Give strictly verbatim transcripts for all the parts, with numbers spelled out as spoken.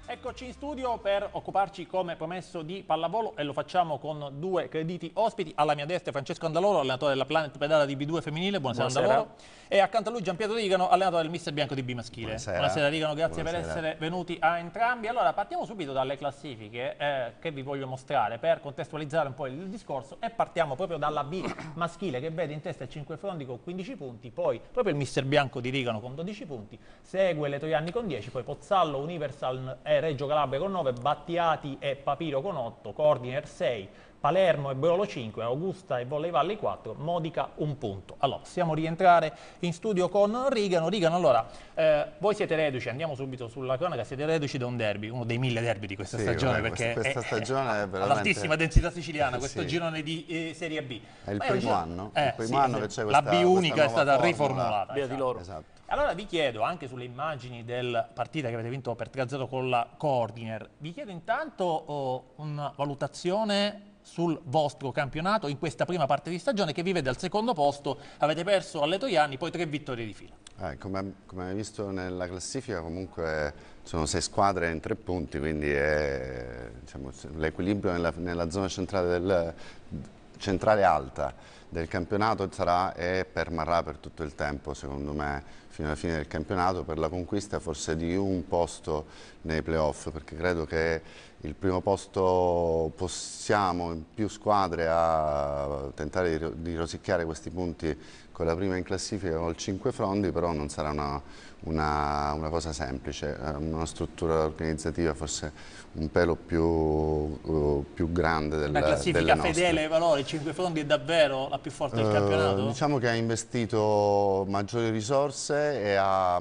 Eccoci in studio per occuparci come promesso di pallavolo e lo facciamo con due crediti ospiti. Alla mia destra Francesco Andaloro, allenatore della Planet Pedala di B due femminile, buonasera, buonasera. Andaloro. E accanto a lui Gianpietro Rigano, allenatore del Mister Bianco di B maschile. Buonasera, buonasera Rigano, grazie buonasera. per essere venuti a entrambi. Allora partiamo subito dalle classifiche eh, che vi voglio mostrare per contestualizzare un po' il discorso e partiamo proprio dalla B maschile che vede in testa il cinque Frondi con quindici punti, poi proprio il Mister Bianco di Rigano con dodici punti, segue le Troianni con dieci, poi Pozzallo, Universal e Reggio Calabria con nove, Battiati e Papiro con otto, Cordiner sei, Palermo e Brolo cinque, Augusta e Volley Valley quattro, Modica un punto. Allora, possiamo rientrare in studio con Rigano. Rigano, allora, eh, voi siete reduci, andiamo subito sulla cronaca, siete reduci da un derby, uno dei mille derby di questa sì, stagione, vabbè, perché questa, questa è, stagione è, è veramente... all'altissima densità siciliana, questo sì. girone di eh, Serie B. È il Ma primo diciamo, anno, eh, il primo sì, anno che c'è questa la B unica è stata formula. riformulata. Via di loro. Esatto. Allora vi chiedo, anche sulle immagini del partita che avete vinto per tre a zero con la Cordiner, vi chiedo intanto oh, una valutazione sul vostro campionato in questa prima parte di stagione che vi vede al secondo posto, avete perso alle Troianni, poi tre vittorie di fila. Eh, come, come hai visto nella classifica comunque sono sei squadre in tre punti, quindi diciamo, l'equilibrio nella, nella zona centrale, del, centrale alta del campionato sarà e permarrà per tutto il tempo, secondo me, fino alla fine del campionato, per la conquista forse di un posto nei playoff, perché credo che il primo posto possiamo in più squadre a tentare di, di rosicchiare questi punti con la prima in classifica col cinque Frondi, però non sarà una, una, una cosa semplice, una struttura organizzativa forse un pelo più, uh, più grande del, una classifica fedele ai valori, cinque Frondi è davvero la più forte del uh, campionato? Diciamo che ha investito maggiori risorse e ha,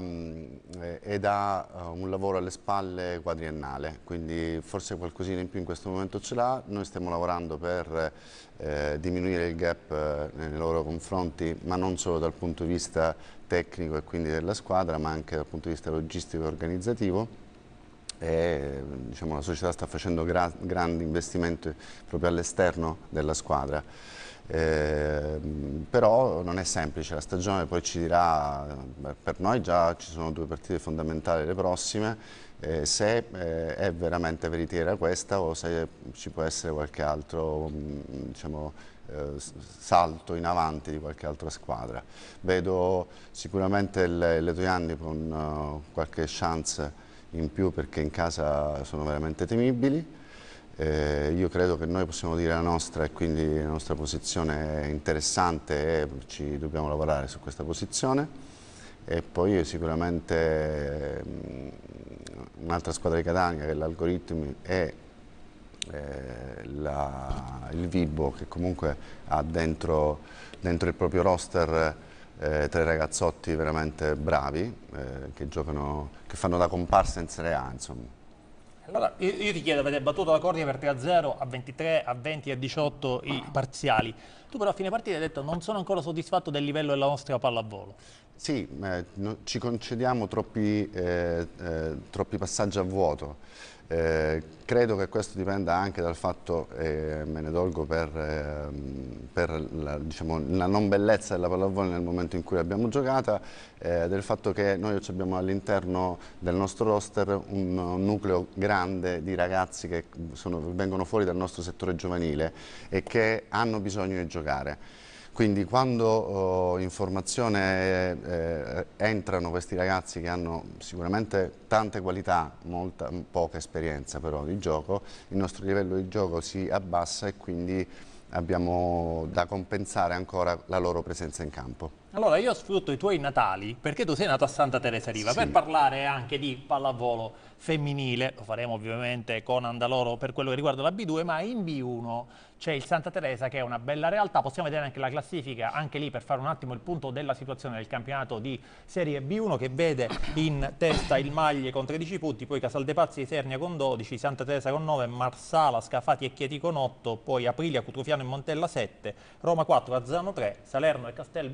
ed ha un lavoro alle spalle quadriennale, quindi forse qualcosina in più in questo momento ce l'ha. Noi stiamo lavorando per eh, diminuire il gap eh, nei loro confronti, ma non solo dal punto di vista tecnico e quindi della squadra, ma anche dal punto di vista logistico e organizzativo. E, diciamo, la società sta facendo gra grandi investimenti proprio all'esterno della squadra. Eh, però non è semplice, la stagione poi ci dirà, per noi già ci sono due partite fondamentali le prossime, eh, se eh, è veramente veritiera questa o se ci può essere qualche altro mh, diciamo, eh, salto in avanti di qualche altra squadra. Vedo sicuramente le, le Troianni con uh, qualche chance in più perché in casa sono veramente temibili. Eh, io credo che noi possiamo dire la nostra e quindi la nostra posizione è interessante e ci dobbiamo lavorare su questa posizione. E poi sicuramente un'altra squadra di Catania che è l'Algoritmi e eh, la, il Vibo, che comunque ha dentro, dentro il proprio roster eh, tre ragazzotti veramente bravi eh, che giocano, che fanno da comparsa in Serie A, insomma. Allora, io, io ti chiedo, avete battuto la Cordine per tre a zero, a ventitré, a venti e a diciotto i parziali. Tu però a fine partita hai detto non sono ancora soddisfatto del livello della nostra pallavolo. Sì, eh, no, ci concediamo troppi, eh, eh, troppi passaggi a vuoto. Eh, credo che questo dipenda anche dal fatto, e me ne dolgo per, eh, per la, diciamo, la non bellezza della pallavolo nel momento in cui l'abbiamo giocata, eh, del fatto che noi abbiamo all'interno del nostro roster un, un nucleo grande di ragazzi che sono, vengono fuori dal nostro settore giovanile e che hanno bisogno di giocare. Quindi quando oh, in formazione eh, entrano questi ragazzi che hanno sicuramente tante qualità, molta, poca esperienza però di gioco, il nostro livello di gioco si abbassa e quindi abbiamo da compensare ancora la loro presenza in campo. Allora io sfrutto i tuoi natali perché tu sei nato a Santa Teresa Riva, sì, per parlare anche di pallavolo femminile, lo faremo ovviamente con Andaloro per quello che riguarda la B due, ma in B uno c'è il Santa Teresa che è una bella realtà, possiamo vedere anche la classifica, anche lì per fare un attimo il punto della situazione del campionato di Serie B uno che vede in testa il Maglie con tredici punti, poi Casaldepazzi di Sernia con dodici, Santa Teresa con nove, Marsala, Scafati e Chieti con otto, poi Aprilia, Cutrufiano e Montella sette, Roma quattro, Azzano tre, Salerno e Castelvetrano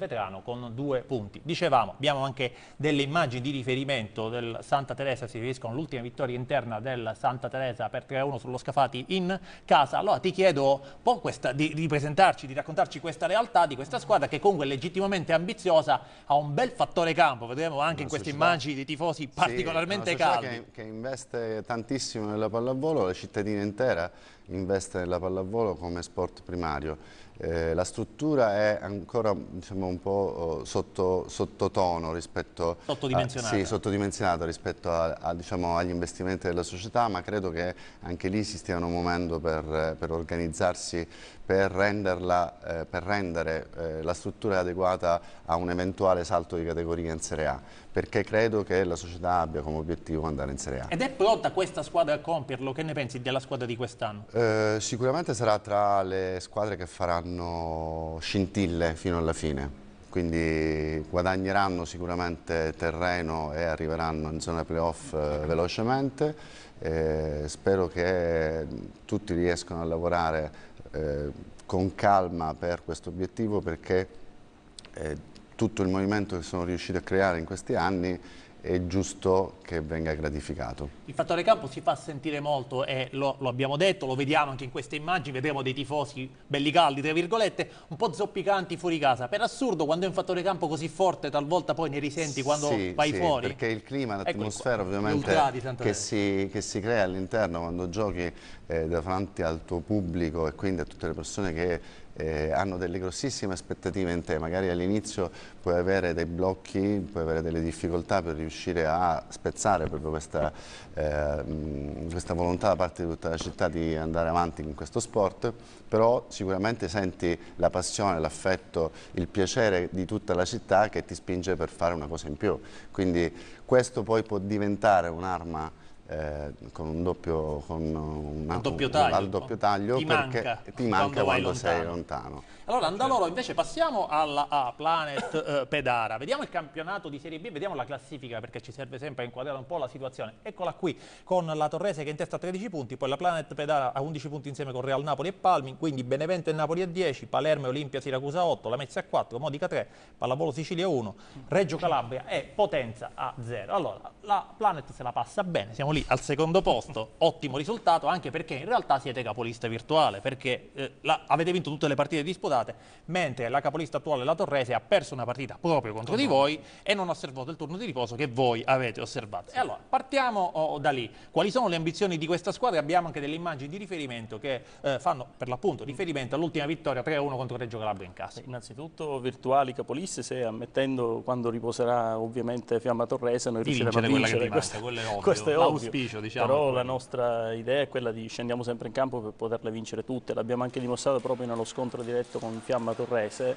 con due punti. Dicevamo, abbiamo anche delle immagini di riferimento del Santa Teresa, si riferiscono all'ultima vittoria interna del Santa Teresa per tre a uno sullo Scafati in casa. Allora ti chiedo un po' questa, di, di presentarci, di raccontarci questa realtà di questa squadra che comunque è legittimamente ambiziosa, ha un bel fattore campo, vedremo anche in queste immagini di tifosi particolarmente sì, caldi. Che, che investe tantissimo nella pallavolo, la cittadina intera investe nella pallavolo come sport primario. Eh, la struttura è ancora, diciamo, un po' sotto, sottotono rispetto sottodimensionata. A, sì, sottodimensionata rispetto a, a, diciamo, agli investimenti della società, ma credo che anche lì si stiano muovendo per, per organizzarsi, per, renderla, eh, per rendere eh, la struttura adeguata a un eventuale salto di categoria in Serie A, perché credo che la società abbia come obiettivo andare in Serie A. Ed è pronta questa squadra a compierlo? Che ne pensi della squadra di quest'anno? Eh, sicuramente sarà tra le squadre che faranno scintille fino alla fine, quindi guadagneranno sicuramente terreno e arriveranno in zona playoff eh, velocemente. Eh, spero che tutti riescano a lavorare eh, con calma per questo obiettivo, perché eh, tutto il movimento che sono riusciti a creare in questi anni è giusto che venga gratificato. Il fattore campo si fa sentire molto e lo, lo abbiamo detto, lo vediamo anche in queste immagini, vedremo dei tifosi belli caldi, tra virgolette, un po' zoppicanti fuori casa. Per assurdo, quando è un fattore campo così forte, talvolta poi ne risenti quando sì, vai sì, fuori. Perché il clima, l'atmosfera ecco, ovviamente che si, che si crea all'interno quando giochi eh, davanti al tuo pubblico e quindi a tutte le persone che Eh, hanno delle grossissime aspettative in te, magari all'inizio puoi avere dei blocchi, puoi avere delle difficoltà per riuscire a spezzare proprio questa, eh, questa volontà da parte di tutta la città di andare avanti in questo sport, però sicuramente senti la passione, l'affetto, il piacere di tutta la città che ti spinge per fare una cosa in più, quindi questo poi può diventare un'arma Eh, con un doppio, con una, un doppio taglio, al doppio taglio ti perché manca ti manca quando, quando sei lontano. Allora Andaloro, invece passiamo alla a Planet eh, Pedara, vediamo il campionato di Serie B, vediamo la classifica perché ci serve sempre a inquadrare un po' la situazione. Eccola qui con la Torrese che è in testa a tredici punti, poi la Planet Pedara a undici punti insieme con Real Napoli e Palmi, quindi Benevento e Napoli a dieci, Palermo e Olimpia Siracusa a otto, la Mezza a quattro, Modica tre, Pallavolo Sicilia uno, Reggio Calabria e Potenza a zero. Allora la Planet se la passa bene, siamo lì al secondo posto, ottimo risultato, anche perché in realtà siete capolista virtuale, perché eh, la, avete vinto tutte le partite disputate, mentre la capolista attuale, la Torrese, ha perso una partita proprio contro di voi e non ha osservato il turno di riposo che voi avete osservato. E allora, partiamo oh, da lì. Quali sono le ambizioni di questa squadra? Abbiamo anche delle immagini di riferimento che eh, fanno per l'appunto riferimento all'ultima vittoria tre a uno contro Reggio Calabria in casa. Innanzitutto virtuali capoliste, se ammettendo quando riposerà ovviamente Fiamma Torrese noi di riusciremo a vincere, quella che ti manca, quello è ovvio. Questo è l'auspicio, diciamo. Però la nostra idea è quella di scendiamo sempre in campo per poterle vincere tutte, l'abbiamo anche dimostrato proprio nello scontro diretto con Fiamma Torrese,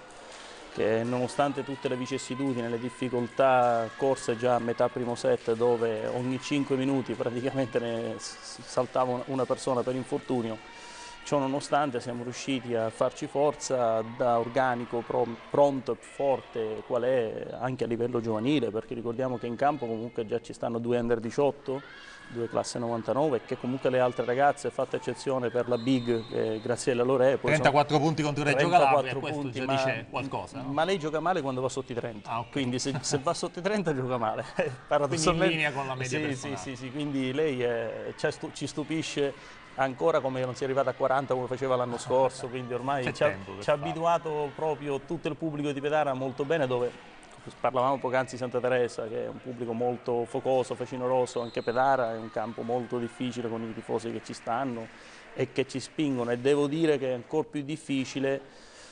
che nonostante tutte le vicissitudini, le difficoltà corse già a metà primo set, dove ogni cinque minuti praticamente ne saltava una persona per infortunio, ciò nonostante siamo riusciti a farci forza da organico pronto e forte qual è anche a livello giovanile, perché ricordiamo che in campo comunque già ci stanno due under diciotto, due classe novantanove, e che comunque le altre ragazze, fatta eccezione per la Big eh, Graziella Lorè, poi trentaquattro punti contro Reggio Calabria, questo punti, già ma, dice qualcosa, no? Ma lei gioca male quando va sotto i trenta, ah, okay. Quindi se, se va sotto i trenta gioca male. Quindi in linea con la media sì, personale. Sì, sì, sì, quindi lei è, ci stupisce ancora come non si è arrivata a quaranta come faceva l'anno scorso, quindi ormai ci ha, ci ha abituato proprio tutto il pubblico di Pedara molto bene, dove parlavamo poc'anzi di Santa Teresa, che è un pubblico molto focoso, facinoroso, anche Pedara è un campo molto difficile con i tifosi che ci stanno e che ci spingono, e devo dire che è ancora più difficile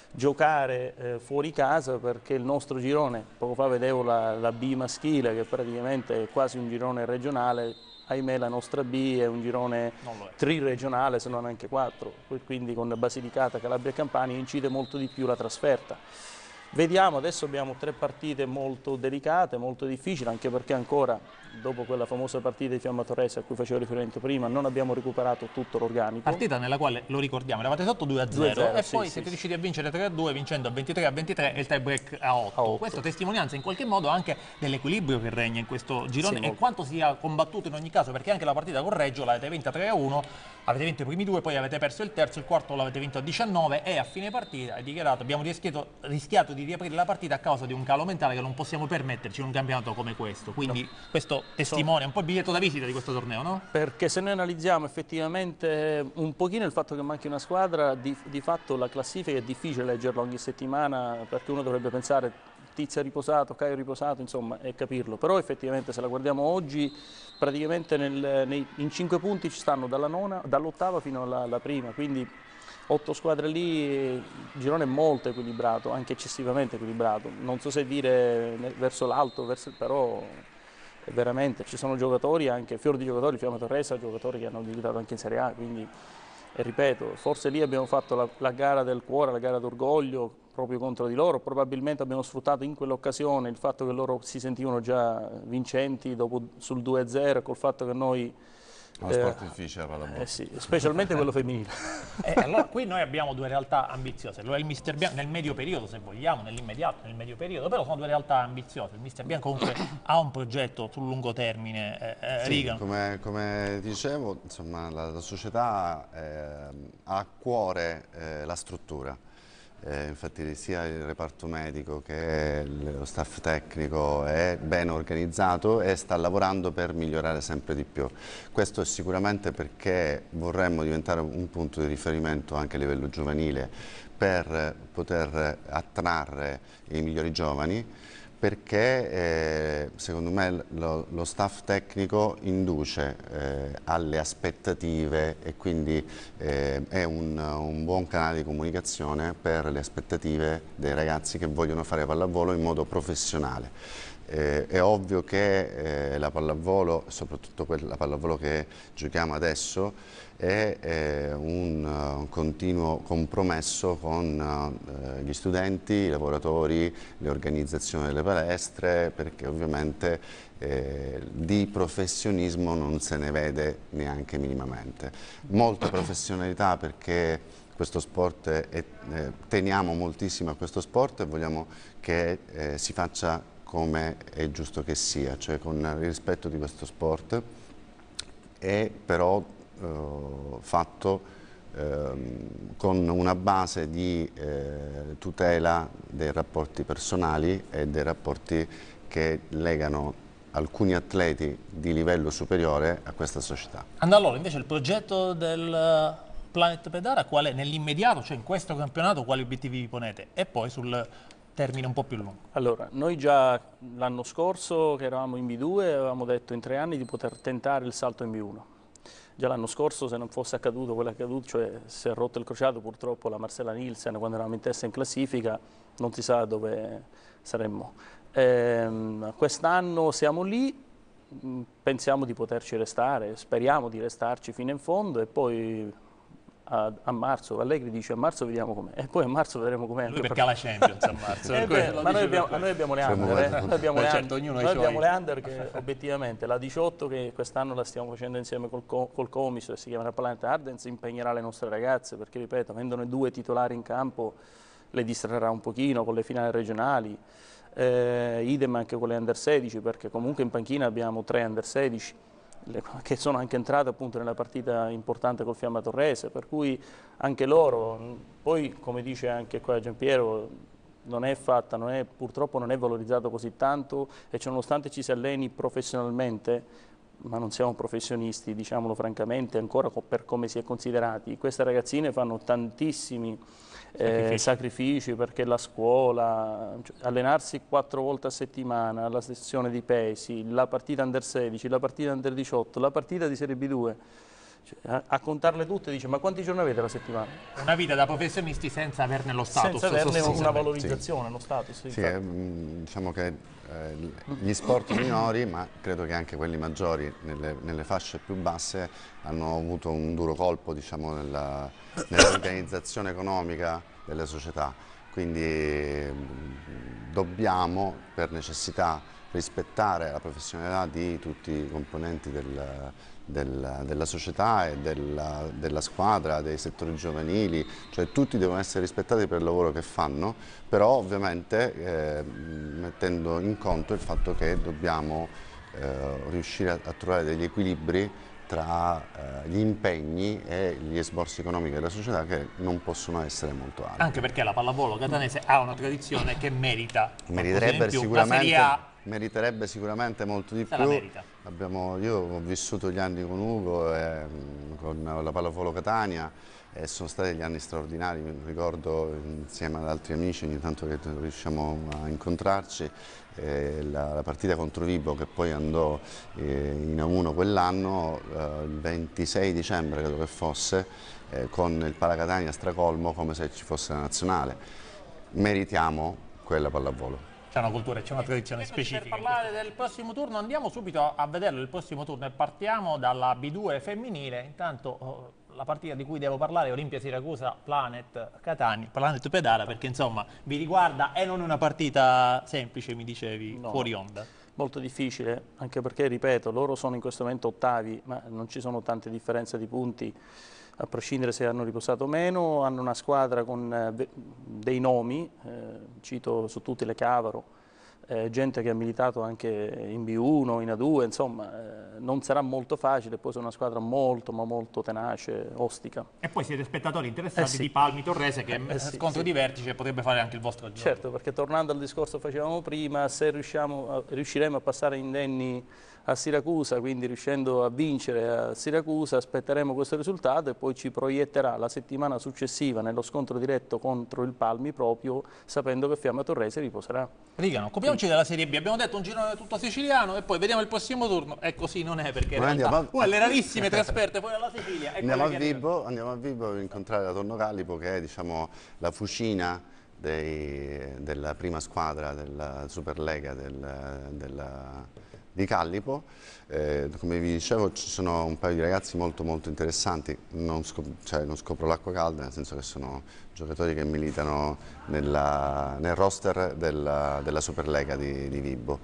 giocare eh, fuori casa, perché il nostro girone, poco fa vedevo la, la B maschile che praticamente è quasi un girone regionale, ahimè la nostra B è un girone tri-regionale, se non anche quattro, quindi con Basilicata, Calabria e Campania incide molto di più la trasferta. Vediamo, adesso abbiamo tre partite molto delicate, molto difficili, anche perché ancora, dopo quella famosa partita di Fiamma Torrese a cui facevo riferimento prima, non abbiamo recuperato tutto l'organico. Partita nella quale, lo ricordiamo, eravate sotto due a zero e sì, poi sì, siete sì. riusciti a vincere tre a due, vincendo a ventitré a ventitré e il tie break a otto. a otto. Questo testimonianza in qualche modo anche dell'equilibrio che regna in questo girone sì, e molto. quanto sia combattuto in ogni caso, perché anche la partita con Reggio l'avete vinta tre a uno, avete vinto i primi due, poi avete perso il terzo, il quarto l'avete vinto a diciannove e a fine partita è dichiarato, abbiamo rischiato, rischiato di di riaprire la partita a causa di un calo mentale che non possiamo permetterci in un campionato come questo. Quindi no. questo testimonia un po' il biglietto da visita di questo torneo, no? Perché se noi analizziamo effettivamente un pochino il fatto che manchi una squadra, di, di fatto la classifica è difficile leggerla ogni settimana, perché uno dovrebbe pensare Tizia riposato, Caio riposato, insomma, e capirlo. Però effettivamente se la guardiamo oggi, praticamente nel, nei, in cinque punti ci stanno dalla nona, dall'ottava fino alla, alla prima, quindi otto squadre lì, il girone è molto equilibrato, anche eccessivamente equilibrato. Non so se dire verso l'alto, però veramente ci sono giocatori, anche fior di giocatori, Fiamma Torresa, giocatori che hanno militato anche in Serie A, quindi e ripeto, forse lì abbiamo fatto la, la gara del cuore, la gara d'orgoglio proprio contro di loro, probabilmente abbiamo sfruttato in quell'occasione il fatto che loro si sentivano già vincenti dopo, sul due a zero, col fatto che noi uno sport difficile la pallavolo. Eh sì, specialmente quello femminile. Eh, allora qui noi abbiamo due realtà ambiziose, lo è il Mister Bianco nel medio periodo se vogliamo, nell'immediato, nel medio periodo, però sono due realtà ambiziose. Il Mister Bianco comunque ha un progetto sul lungo termine, eh, eh, sì, Riga. Come, come dicevo, insomma, la, la società eh, ha a cuore eh, la struttura. Eh, infatti sia il reparto medico che lo staff tecnico è ben organizzato e sta lavorando per migliorare sempre di più. Questo è sicuramente perché vorremmo diventare un punto di riferimento anche a livello giovanile per poter attrarre i migliori giovani, perché eh, secondo me lo, lo staff tecnico induce eh, alle aspettative e quindi eh, è un, un buon canale di comunicazione per le aspettative dei ragazzi che vogliono fare pallavolo in modo professionale. Eh, è ovvio che eh, la pallavolo, soprattutto quella pallavolo che giochiamo adesso, è eh, un uh, continuo compromesso con uh, gli studenti, i lavoratori, le organizzazioni delle palestre, perché ovviamente eh, di professionismo non se ne vede neanche minimamente. Molta professionalità perché questo sport è, è, eh, teniamo moltissimo a questo sport e vogliamo che eh, si faccia come è giusto che sia, cioè con il rispetto di questo sport, e però eh, fatto eh, con una base di eh, tutela dei rapporti personali e dei rapporti che legano alcuni atleti di livello superiore a questa società. Allora, invece il progetto del Planet Pedara qual è nell'immediato, cioè in questo campionato, quali obiettivi vi ponete? E poi sul termine un po' più lungo. Allora, noi già l'anno scorso che eravamo in B due avevamo detto in tre anni di poter tentare il salto in B uno. Già l'anno scorso, se non fosse accaduto quello che è accaduto, cioè si è rotto il crociato purtroppo la Marcella Nielsen quando eravamo in testa in classifica, non si sa dove saremmo. Ehm, quest'anno siamo lì, pensiamo di poterci restare, speriamo di restarci fino in fondo e poi A, a marzo, Allegri dice a marzo vediamo com'è e poi a marzo vedremo com'è. Lui perché ha la Champions a marzo. eh beh, ma noi abbiamo, noi abbiamo le under, eh? noi abbiamo, le, certo, under, noi abbiamo le under che obiettivamente la diciotto che quest'anno la stiamo facendo insieme col, col Comiso e si chiama Planet Ardens impegnerà le nostre ragazze perché ripeto, avendone due titolari in campo le distrarrà un pochino con le finali regionali, eh, idem anche con le under sedici perché comunque in panchina abbiamo tre under sedici che sono anche entrate appunto nella partita importante col Fiamma Torrese, per cui anche loro, poi come dice anche qua Giampiero, non è fatta, non è, purtroppo non è valorizzato così tanto e cioè, nonostante ci si alleni professionalmente, ma non siamo professionisti, diciamolo francamente, ancora per come si è considerati, queste ragazzine fanno tantissimi Eh, sacrifici. sacrifici perché la scuola, cioè, allenarsi quattro volte a settimana, la sessione di pesi, la partita under sedici, la partita under diciotto, la partita di Serie B due, cioè, a, a contarle tutte dice ma quanti giorni avete la settimana? Una vita da professionisti senza averne lo status. Senza averne una valorizzazione, sì. Lo status. Sì, sì, eh, diciamo che eh, gli sport minori, ma credo che anche quelli maggiori nelle, nelle fasce più basse hanno avuto un duro colpo diciamo, nella, nell'organizzazione economica delle società, quindi mh, dobbiamo per necessità rispettare la professionalità di tutti i componenti del, del, della società e della, della squadra, dei settori giovanili, cioè tutti devono essere rispettati per il lavoro che fanno, però ovviamente eh, mettendo in conto il fatto che dobbiamo eh, riuscire a, a trovare degli equilibri tra eh, gli impegni e gli esborsi economici della società che non possono essere molto alti. Anche perché la pallavolo catanese ha una tradizione che merita meriterebbe più. sicuramente, A, meriterebbe sicuramente molto di più. Abbiamo, io ho vissuto gli anni con Ugo e con la pallavolo Catania e sono stati degli anni straordinari, mi ricordo insieme ad altri amici ogni tanto che riusciamo a incontrarci. Eh, la, la partita contro Vibo, che poi andò eh, in A uno quell'anno, eh, il ventisei dicembre credo che fosse, eh, con il Palacatania stracolmo come se ci fosse la nazionale. Meritiamo quella pallavolo. C'è una cultura, c'è una tradizione specifica. Per parlare del prossimo turno andiamo subito a vederlo il prossimo turno e partiamo dalla B due femminile. Intanto oh, la partita di cui devo parlare è Olimpia Siracusa Planet Catania, Planet Pedara, perché insomma vi riguarda e non è una partita semplice, mi dicevi, no, fuori onda. Molto difficile, anche perché, ripeto, loro sono in questo momento ottavi, ma non ci sono tante differenze di punti, a prescindere se hanno riposato o meno. Hanno una squadra con eh, dei nomi, eh, cito su tutti le Cavaro, eh, gente che ha militato anche in B uno, in A due, insomma eh, non sarà molto facile, poi sono una squadra molto ma molto tenace, ostica. E poi siete spettatori interessati eh sì. di Palmi Torrese che eh sì, scontro sì. di vertice potrebbe fare anche il vostro gioco. Certo, perché tornando al discorso che facevamo prima, se riusciamo a, riusciremo a passare indenni a Siracusa, quindi riuscendo a vincere a Siracusa, aspetteremo questo risultato e poi ci proietterà la settimana successiva nello scontro diretto contro il Palmi, proprio sapendo che Fiamma Torrese riposerà. Riga, occupiamoci della Serie B. Abbiamo detto un girone tutto siciliano e poi vediamo il prossimo turno. E così non è, perché in realtà a... una delle rarissime trasferte poi alla Sicilia è andiamo, a Vibo, andiamo a Vibo a incontrare la Torno Callipo, che è, diciamo, la fucina dei, della prima squadra della Superlega del, della, di Callipo. Eh, come vi dicevo, ci sono un paio di ragazzi molto molto interessanti, non, scop cioè, non scopro l'acqua calda, nel senso che sono giocatori che militano nella, nel roster della, della Superlega di, di Vibo.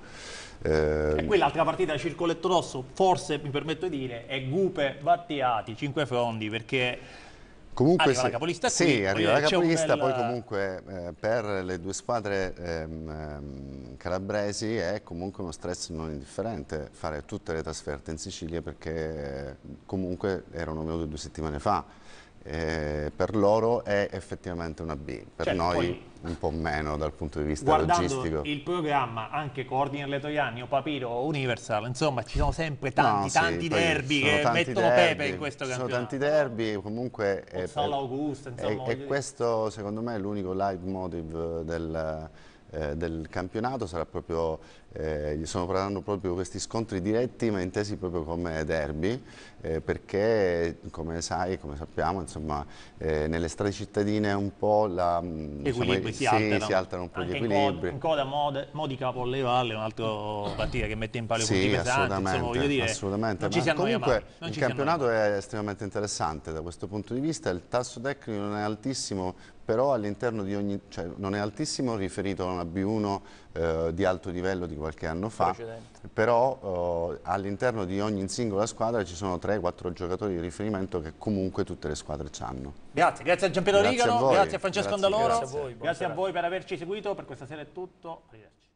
Eh, e qui l'altra partita del Circoletto Rosso, forse mi permetto di dire, è Gupe Battiati, cinque Frondi, perché comunque arriva sì, la capolista qui, sì, arriva la capolista, bel... poi comunque eh, per le due squadre ehm, ehm, calabresi è comunque uno stress non indifferente fare tutte le trasferte in Sicilia, perché eh, comunque erano venute due settimane fa. Eh, per loro è effettivamente una B, per certo, noi un po' meno dal punto di vista guardando logistico. Il programma, anche Coordiner Letoianni o Papiro o Universal, insomma ci sono sempre tanti, no, tanti sì, derby che tanti mettono derby, pepe in questo campionato. Sono tanti derby, comunque è, Augusta, insomma, è, è questo secondo me è l'unico leitmotiv del, eh, del campionato, sarà proprio, eh, gli sono parlando proprio questi scontri diretti ma intesi proprio come derby, eh, perché come sai, come sappiamo, insomma, eh, nelle strade cittadine un po' la, diciamo, si, sì, alterano. si alterano un po' anche gli equilibri. In coda Mode, Modica Polle Valle è un'altra partita che mette in palio sì, punti pesanti, assolutamente, insomma, voglio dire, assolutamente. non ci si annoia comunque mai, non il ci campionato è estremamente interessante da questo punto di vista, il tasso tecnico non è altissimo, però all'interno di ogni, cioè non è altissimo riferito a una B uno eh, di alto livello di qualche anno fa, però eh, all'interno di ogni singola squadra ci sono tre quattro giocatori di riferimento che comunque tutte le squadre hanno. Grazie, grazie a Giampiero Rigano, a voi, grazie a Francesco grazie, Andaloro, grazie a voi, grazie a voi per averci seguito, per questa sera è tutto, arrivederci.